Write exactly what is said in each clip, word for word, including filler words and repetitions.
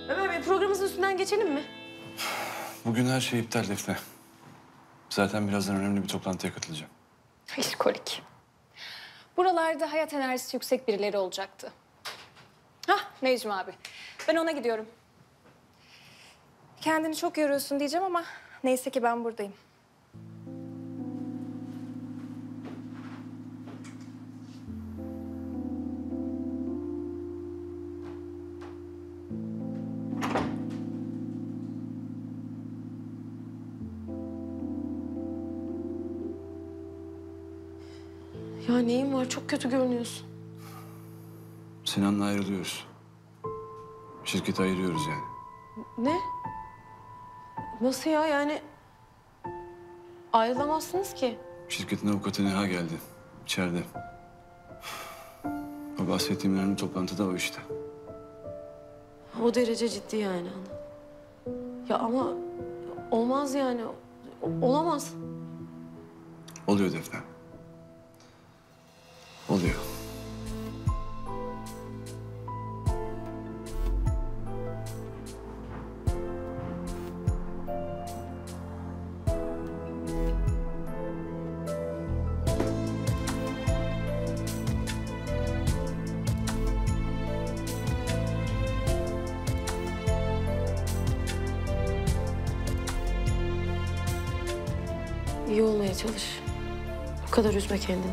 Ömer Bey, programımızın üstünden geçelim mi? Bugün her şey iptal Defne. Zaten birazdan önemli bir toplantıya katılacağım. İşkolik. Buralarda hayat enerjisi yüksek birileri olacaktı. Hah, Necmi abi. Ben ona gidiyorum. Kendini çok yoruyorsun diyeceğim ama neyse ki ben buradayım. Ya neyin var? Çok kötü görünüyorsun. Sinan'la ayrılıyoruz. Şirketi ayırıyoruz yani. Ne? Nasıl ya? Yani ayrılamazsınız ki. Şirketin avukatı Neha geldi. İçeride. O bahsettiğim önemli toplantı da o işte. O derece ciddi yani. Ya ama olmaz yani. O- olamaz. Oluyor Defne. Oluyor. İyi olmaya çalış. Bu kadar üzme kendini.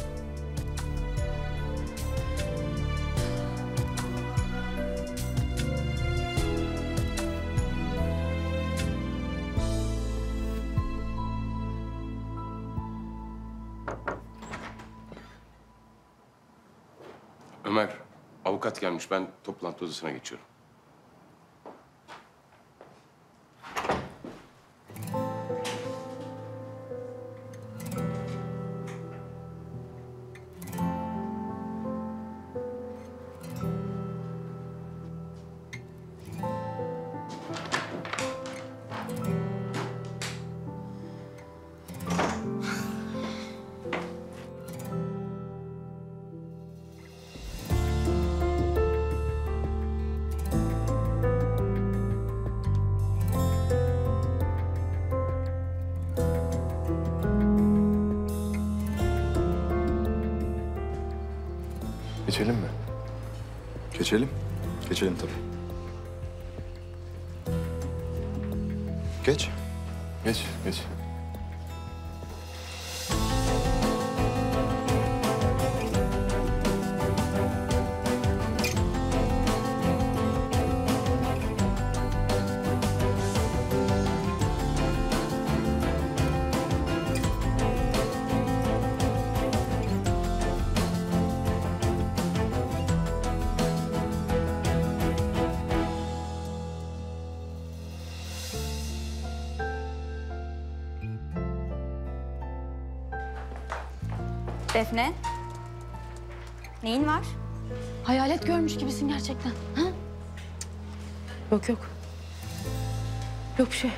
Ömer, avukat gelmiş. Ben toplantı odasına geçiyorum. Geçelim mi? Geçelim. Geçelim tabii. Geç. Geç, geç. Defne, neyin var? Hayalet görmüş gibisin gerçekten. Ha? Yok yok. Yok bir şey.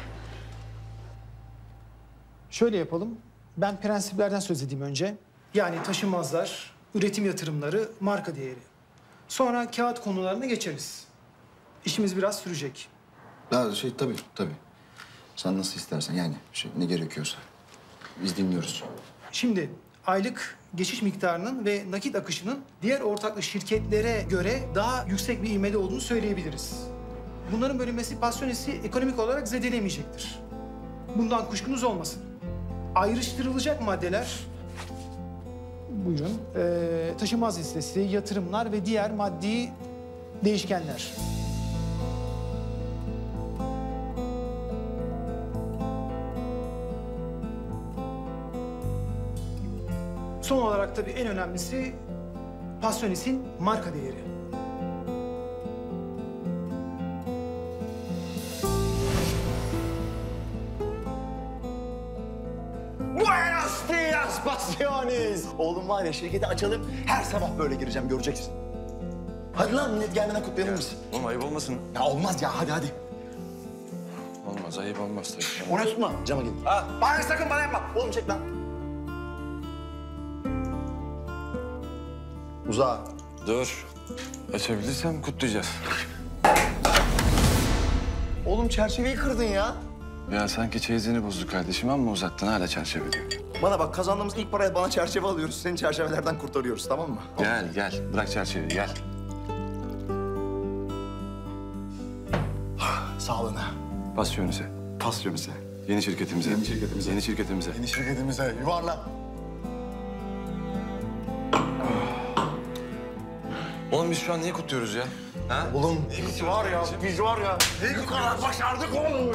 Şöyle yapalım. Ben prensiplerden söz edeyim önce. Yani taşınmazlar, üretim yatırımları, marka değeri. Sonra kağıt konularına geçeriz. İşimiz biraz sürecek. Ya şey tabii tabii. Sen nasıl istersen yani şey ne gerekiyorsa. Biz dinliyoruz. Şimdi aylık geçiş miktarının ve nakit akışının diğer ortaklı şirketlere göre daha yüksek bir ivmede olduğunu söyleyebiliriz. Bunların bölünmesi pasyonesi ekonomik olarak zedelemeyecektir. Bundan kuşkunuz olmasın. Ayrıştırılacak maddeler, buyurun, ee, taşınmaz listesi, yatırımlar ve diğer maddi değişkenler. Son olarak tabii en önemlisi Passionis'in marka değeri. Buenos dias Passionis. Oğlum var ya şirketi açalım, her sabah böyle gireceğim göreceksin. Hadi lan millet gelmeden kutlayalım biz. Oğlum ayıp olmasın. Ya olmaz ya hadi hadi. Olmaz, ayıp olmaz tabii. Onu tutma cama gel. Ha, bana sakın bana yapma. Oğlum çek lan. Uza. Dur. Açabilirsem kutlayacağız. Oğlum çerçeveyi kırdın ya. Ya sanki çeyizini bozdu kardeşim ama uzattın hala çerçeve diyor. Bana bak kazandığımız ilk paraya bana çerçeve alıyoruz. Seni çerçevelerden kurtarıyoruz tamam mı? Gel gel bırak çerçeveyi gel. Sağlığına. Pasyonise. Pasyonise. Yeni şirketimize. Yeni şirketimize. Yeni şirketimize. Yeni şirketimize yuvarla. Oğlum biz şu an niye kutluyoruz ya? Ha? Oğlum biz var ya, biz var ya. Bu kadar başardık oğlum.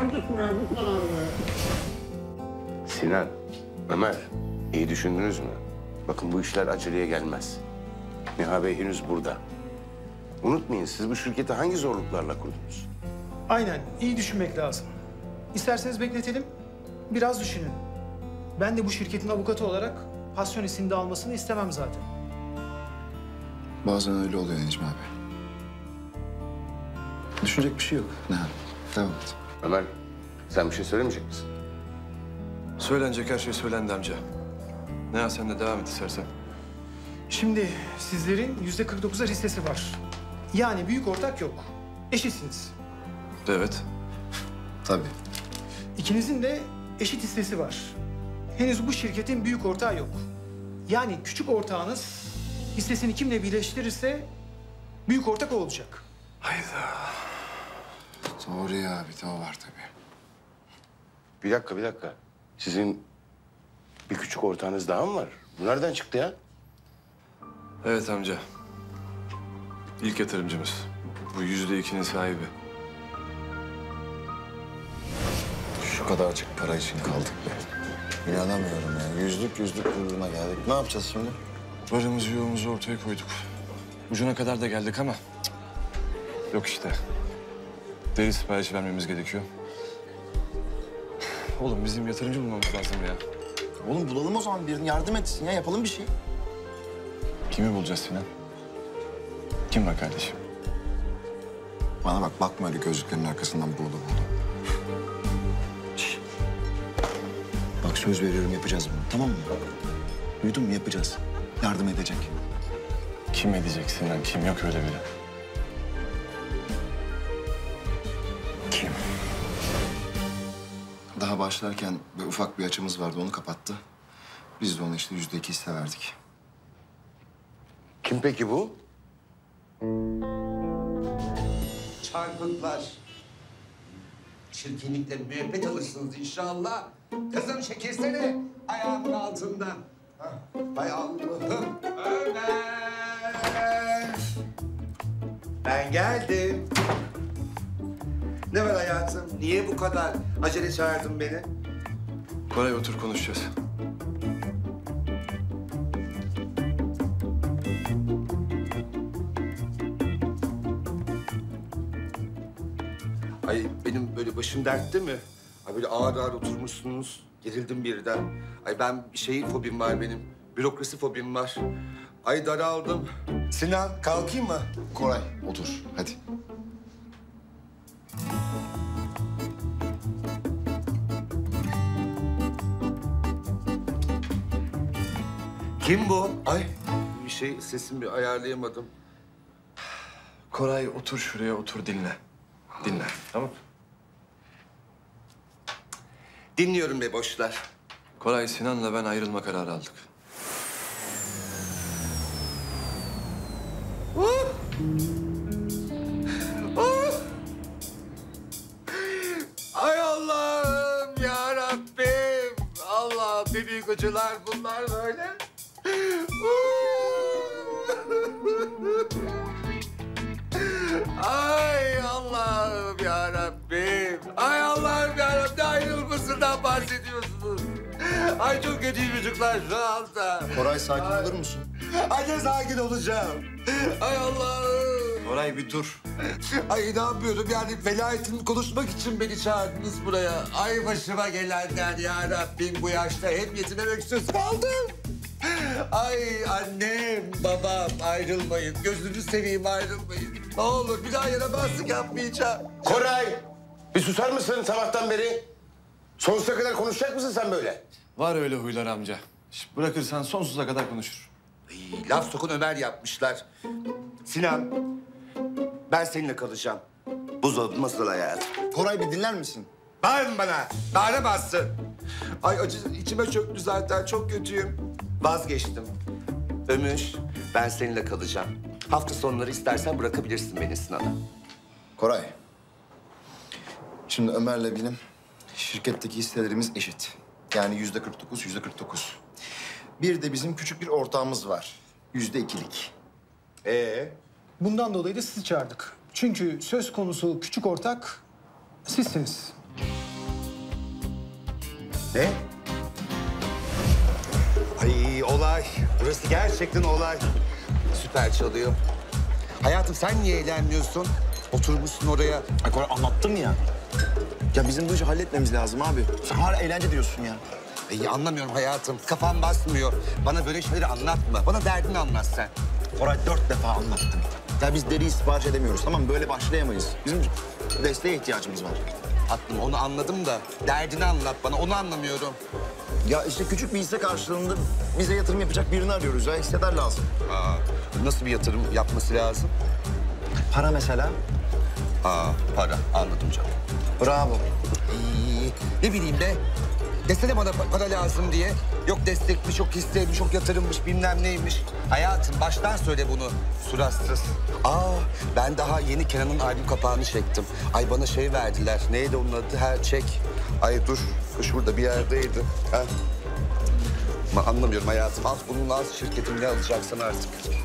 Sinan, Ömer, iyi düşündünüz mü? Bakın bu işler aceleye gelmez. Niha Bey henüz burada. Unutmayın siz bu şirketi hangi zorluklarla kurdunuz? Aynen, iyi düşünmek lazım. İsterseniz bekletelim, biraz düşünün. Ben de bu şirketin avukatı olarak Passionis'in de almasını istemem zaten. Bazen öyle oluyor Necmi abi. Düşünecek bir şey yok. Ne? Devam et. Ömer, sen bir şey söylemeyecek misin? Söylenecek her şey söylendi amca. Ne ya sen de devam et istersen. Şimdi sizlerin yüzde kırk dokuzlar hissesi var. Yani büyük ortak yok. Eşitsiniz. Evet. Tabii. İkinizin de eşit hissesi var. Henüz bu şirketin büyük ortağı yok. Yani küçük ortağınız hissesini kimle birleştirirse büyük ortak o olacak. Doğru ya bir de o var tabii. Bir dakika, bir dakika. Sizin bir küçük ortağınız daha mı var? Bu nereden çıktı ya? Evet amca. İlk yatırımcımız. Bu yüzde ikinin sahibi. Şu kadarcık para için kaldık be. İnanamıyorum ya. Yüzlük yüzlük gururuna geldik. Ne yapacağız şimdi? Varımızı yoğumuzu ortaya koyduk. Ucuna kadar da geldik ama... cık, yok işte. Deri siparişi vermemiz gerekiyor. Oğlum bizim yatırımcı bulmamız lazım ya. Oğlum bulalım o zaman birini yardım etsin ya yapalım bir şey. Kimi bulacağız Sinan? Kim var kardeşim? Bana bak bakma öyle gözlüklerin arkasından buğulu buğulu. Şş. Bak söz veriyorum yapacağız bunu tamam mı? Duydun mu yapacağız. Yardım edecek. Kim edecek Sinan? Kim? Yok öyle biri. Kim? Daha başlarken bir ufak bir açımız vardı onu kapattı. Biz de ona işte yüzde iki hisse verdik. Kim peki bu? Çarpıklar. Çirkinlikle müebbet alırsınız inşallah. Kızım çekilsene ayağımın altından. Hah, hay Allah'ım. Ömer. Ben geldim. Ne var hayatım? Niye bu kadar acele çağırdın beni? Koray otur konuşacağız. Ay benim böyle başım dertte mi? Ay böyle ağır ağır oturmuşsunuz. Gerildim birden. Ay ben şey fobim var benim. Bürokrasi fobim var. Ay daraldım. Sinan kalkayım mı? Koray otur hadi. Kim bu? Ay bir şey sesimi ayarlayamadım. Koray otur şuraya otur dinle. Dinle tamam. Dinliyorum be boşlar. Koray Sinan'la ben ayrılma kararı aldık. Ay Allah'ım ya Rabbim. Allah ne büyük acılar bunlar böyle. Ay Allah'ım ya Rabbim. Ay Allah'ım ya Rabbim. Ne ayrılmasından bahsediyorsunuz? Ay çok kötü çocuklar şu anda. Koray sakin olur musun? Ay ne sakin olacağım. Ay Allah'ım. Koray bir dur. Ay inanmıyorum yani velayetimi konuşmak için beni çağırdınız buraya. Ay başıma gelenler ya Rabbim bu yaşta hem yetim hem öksüz kaldım. Ay annem, babam ayrılmayın. Gözünü seveyim ayrılmayın. Ne olur bir daha yaramazlık yapmayacağım. Koray! Bir susar mısın sabahtan beri? Sonsuza kadar konuşacak mısın sen böyle? Var öyle huylar amca. Şş, bırakırsan sonsuza kadar konuşur. Ay, laf sokun Ömer yapmışlar. Sinan, ben seninle kalacağım. Buzdolabı nasıl hayatım? Koray bir dinler misin? Bağırma bana. Bağıramazsın. Ay acı içime çöktü zaten. Çok kötüyüm. Vazgeçtim. Ömür, ben seninle kalacağım. Hafta sonları istersen bırakabilirsin beni Sinan'a. Koray. Şimdi Ömer'le benim şirketteki hisselerimiz eşit. Yani yüzde kırk dokuz, yüzde kırk dokuz. Bir de bizim küçük bir ortağımız var. Yüzde ikilik. Ee? Bundan dolayı da sizi çağırdık. Çünkü söz konusu küçük ortak sizsiniz. Ne? Ay olay. Burası gerçekten olay. Süper çalıyor. Hayatım sen niye eğlenmiyorsun? Oturmuşsun oraya. Ay Koray anlattım ya. Ya bizim bu işi halletmemiz lazım abi. Sen hala eğlence diyorsun ya. Ay anlamıyorum hayatım. Kafam basmıyor. Bana böyle şeyleri anlatma. Bana derdini anlat sen. Koray dört defa anlattım. Ya biz deriyi sipariş edemiyoruz tamam mı? Böyle başlayamayız. Bizim desteğe ihtiyacımız var. Tatlım onu anladım da derdini anlat bana. Onu anlamıyorum. Ya işte küçük bir hisse karşılığında bize yatırım yapacak birini arıyoruz ya. Hissedar lazım. Aa, nasıl bir yatırım yapması lazım? Para mesela. Aa, para. Anladım canım. Bravo. İyi. Ne bileyim be. Desene bana pa- para lazım diye. Yok destekmiş, yok hisseymiş, yok yatırımmış, bilmem neymiş. Hayatım baştan söyle bunu suratsız. Aa, ben daha yeni Kenan'ın albüm kapağını çektim. Ay bana şey verdiler. Neydi onun adı? Her çek. Ay dur. Şurada bir yerdeydi. Ha? Ama anlamıyorum hayatım. Al bunun al şirketin ne alacaksan artık.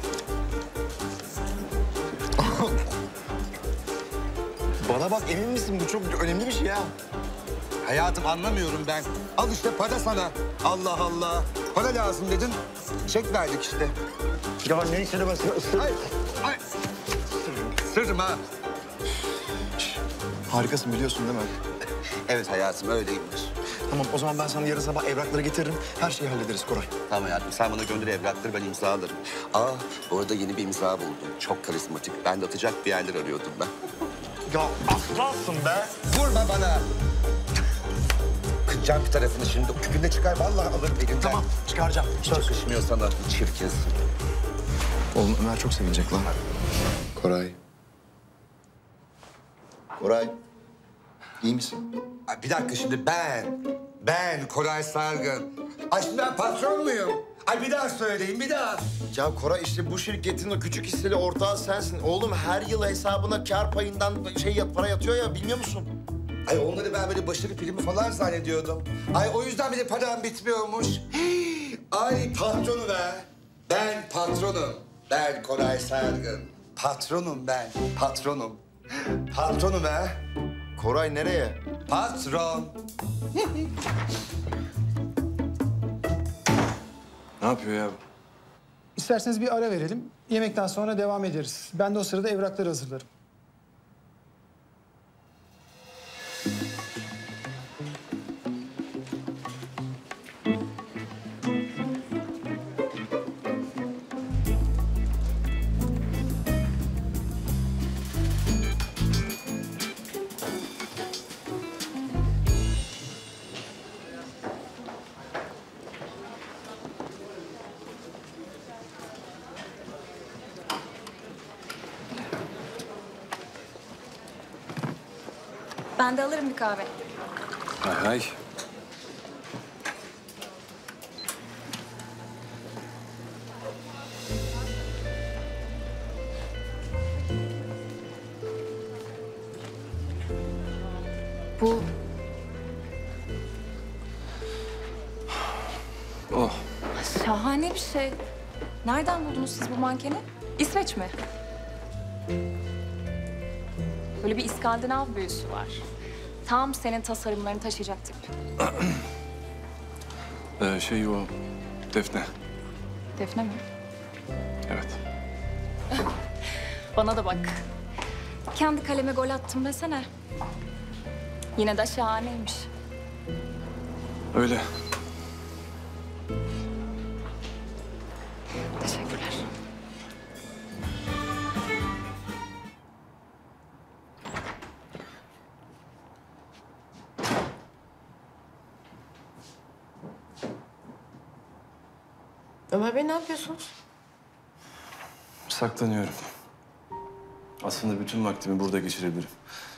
Bana bak emin misin? Bu çok önemli bir şey ya. Hayatım anlamıyorum ben. Al işte para sana. Allah Allah. Para lazım dedin. Çek verdik işte. Ya ne söylemesi? Ay, ay. Sırrım ha. Harikasın biliyorsun değil mi? Evet hayatım öyleyimdir. Tamam o zaman ben sana yarın sabah evrakları getiririm. Her şeyi hallederiz Koray. Tamam hayatım sen bana gönder evrakları ben imzalarım. Aa bu arada yeni bir imza buldum. Çok karizmatik. Ben de atacak bir yerler arıyordum ben. Ya aslansın be. Vurma bana. Kıracağım bir tarafını şimdi. O küpünde çıkar vallahi alırım elinden. Tamam çıkaracağım. Hiç yakışmıyor sana. Çirkinsin. Oğlum Ömer çok sevinecek lan. Koray. Koray. İyi misin? Ay, bir dakika şimdi ben, ben Koray Sargın. Ay şimdi ben patron muyum? Ay bir daha söyleyin bir daha. Ya Koray işte bu şirketin o küçük hisseli ortağı sensin. Oğlum her yıl hesabına kar payından şey yat, para yatıyor ya bilmiyor musun? Ay onları ben böyle başarı filmi falan zannediyordum. Ay o yüzden bile param bitmiyormuş. Hii, ay patronu be. Ben patronum. Ben Koray Sargın. Patronum ben, patronum. Patronum be. Koray nereye? Patron. Ne yapıyor ya? İsterseniz bir ara verelim. Yemekten sonra devam ederiz. Ben de o sırada evrakları hazırlarım. Ben de alırım bir kahve. Hay hay. Bu Oh. Şahane bir şey. Nereden buldunuz siz bu mankeni? İsveç mi? Böyle bir İskandinav büyüsü var. Tam senin tasarımlarını taşıyacak tip. Ee, şey o Defne. Defne mi? Evet. Bana da bak. Kendi kaleme gol attım desene. Yine de şahaneymiş. Öyle. Teşekkürler. Ömer Bey ne yapıyorsunuz? Saklanıyorum. Aslında bütün vaktimi burada geçirebilirim.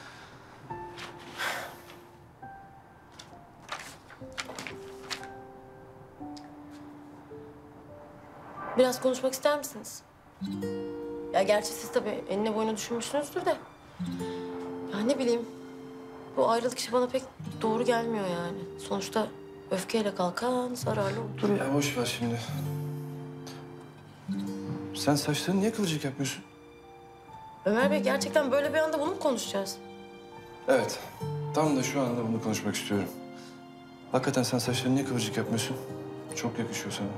Biraz konuşmak ister misiniz? Ya gerçi siz tabii enine boyuna düşünmüşsünüzdür de. Ya ne bileyim, bu ayrılık işi bana pek doğru gelmiyor yani. Sonuçta öfkeyle kalkan zararlı olur. Dur ya boş ver şimdi. Sen saçlarını niye kıvırcık yapmıyorsun? Ömer Bey, gerçekten böyle bir anda bunu mu konuşacağız? Evet. Tam da şu anda bunu konuşmak istiyorum. Hakikaten sen saçlarını niye kıvırcık yapmıyorsun? Çok yakışıyor sana.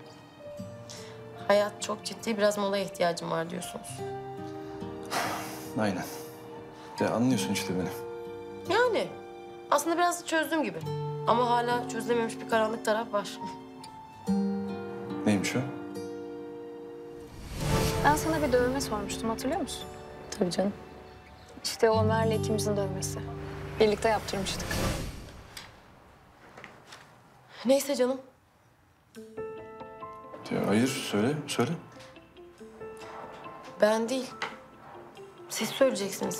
Hayat çok ciddi, biraz molaya ihtiyacım var diyorsunuz. Aynen. Ya anlıyorsun işte beni. Yani aslında biraz çözdüğüm gibi. Ama hala çözülememiş bir karanlık taraf var. Neymiş o? Ben sana bir dövme sormuştum, hatırlıyor musun? Tabii canım. İşte o Ömer'le ikimizin dövmesi. Birlikte yaptırmıştık. Neyse canım. Ya hayır, söyle, söyle. Ben değil. Siz söyleyeceksiniz.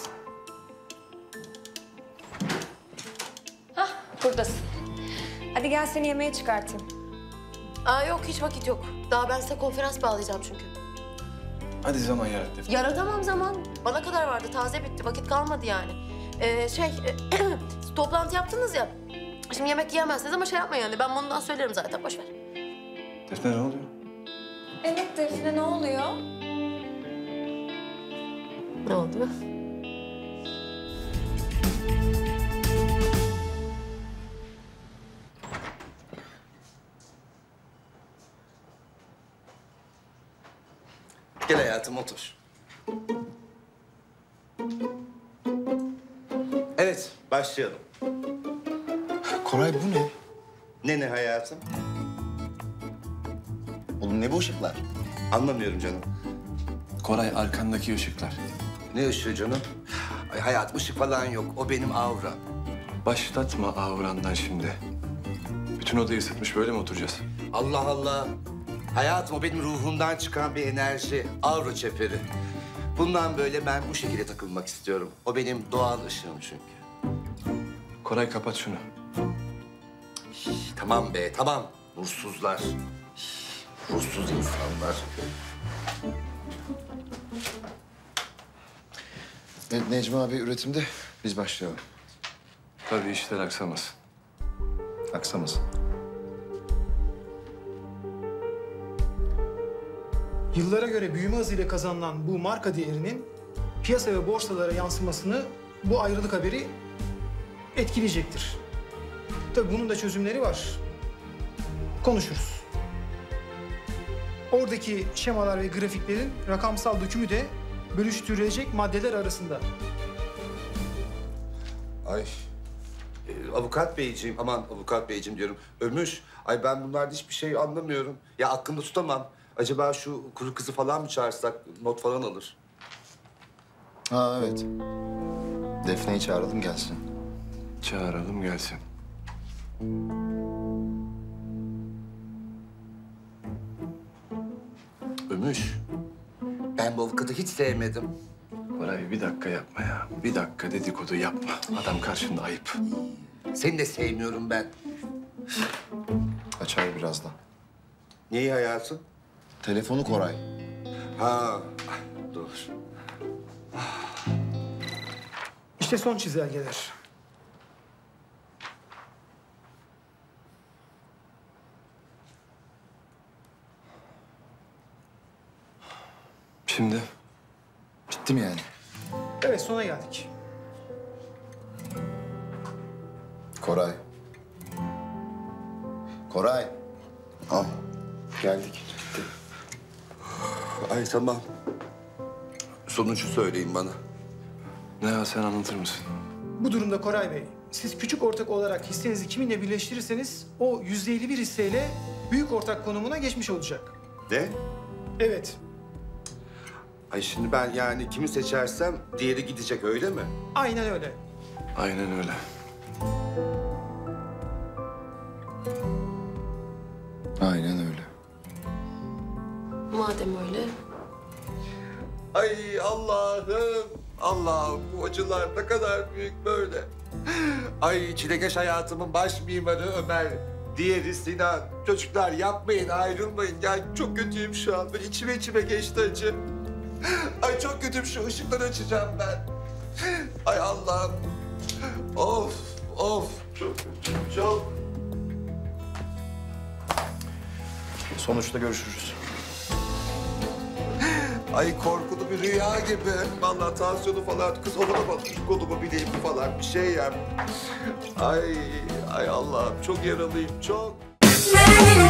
Buradasın. Hadi gel seni yemeğe çıkartayım. Aa yok, hiç vakit yok. Daha ben size konferans bağlayacağım çünkü. Hadi zaman yarat Defne. Yaratamam zaman. Bana kadar vardı. Taze bitti. Vakit kalmadı yani. Ee, şey, toplantı yaptınız ya. Şimdi yemek yiyemezsiniz ama şey yapmayın yani. Ben bundan söylerim zaten. Boş ver. Defne ne oluyor? Evet Defne, ne oluyor? Ne oldu? Gel hayatım otur. Evet, başlayalım. Koray bu ne? Ne ne hayatım? Oğlum ne bu ışıklar? Anlamıyorum canım. Koray, arkandaki ışıklar. Ne ışığı canım? Ay hayatım, ışık falan yok. O benim avram. Başlatma avrandan şimdi. Bütün odayı ısıtmış, böyle mi oturacağız? Allah Allah. Hayatım, o benim ruhumdan çıkan bir enerji. Avra çeperi. Bundan böyle ben bu şekilde takılmak istiyorum. O benim doğal ışığım çünkü. Koray, kapat şunu. Şş, tamam be, tamam. Nursuzlar. Şş, ruhsuz insanlar. Ne- Necmi abi üretimde, biz başlayalım. Tabii işler aksamasın. Aksamasın. Yıllara göre büyüme hızıyla kazanılan bu marka değerinin piyasa ve borsalara yansımasını bu ayrılık haberi etkileyecektir. Tabii bunun da çözümleri var. Konuşuruz. Oradaki şemalar ve grafiklerin rakamsal dökümü de bölüştürülecek maddeler arasında. Ay. Ee, avukat beyciğim, aman avukat beyciğim diyorum. Ömüş, ay ben bunlarda hiçbir şey anlamıyorum. Ya aklımda tutamam. Acaba şu kuru kızı falan mı çağırsak, not falan alır? Ha evet. Defne'yi çağıralım gelsin. Çağıralım gelsin. Ömüş, ben bu avukatı hiç sevmedim. Koray, bir dakika yapma ya. Bir dakika dedikodu yapma. Adam karşında ayıp. Seni de sevmiyorum ben. Açar birazdan. Neyi hayatım? Telefonu Koray. Ha, dur. İşte son çizelgeler. Şimdi Bitti mi yani? Evet, sona geldik. Koray. Koray. Al. Geldik. Ay tamam. Sonucu söyleyin bana. ne ya, sen anlatır mısın? Bu durumda Koray Bey, siz küçük ortak olarak hissenizi kiminle birleştirirseniz o yüzde elli bir hisseyle büyük ortak konumuna geçmiş olacak. Ne? Evet, Ay şimdi ben yani kimi seçersem diğeri gidecek öyle mi? aynen öyle. Aynen öyle. Aynen öyle. Madem öyle. Ay Allah'ım. Allah'ım bu acılar ne kadar büyük böyle. Ay çilekeş hayatımın baş mimarı Ömer. Diğeri Sinan. Çocuklar yapmayın, ayrılmayın. Ya çok kötüyüm şu an. Böyle içime içime geçti acı. Ay çok kötüyüm, şu ışıkları açacağım ben. Ay Allah'ım. Of, of. Çok kötüyüm, çok. Sonuçta görüşürüz. Ay korkulu bir rüya gibi. Vallahi tansiyonu falan kız havana batmış, kolumu bileğimi falan bir şey yap. Ay, ay Allah'ım çok yaralıyım, çok.